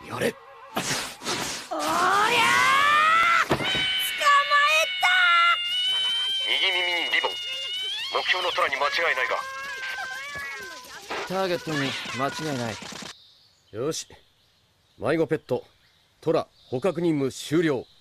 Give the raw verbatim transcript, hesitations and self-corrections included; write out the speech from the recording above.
やれ。 おーやー、捕まえた。 右耳にリボン。目標のトラに間違いないが。 ターゲットに間違いない。 よし、迷子ペットトラ捕獲任務終了。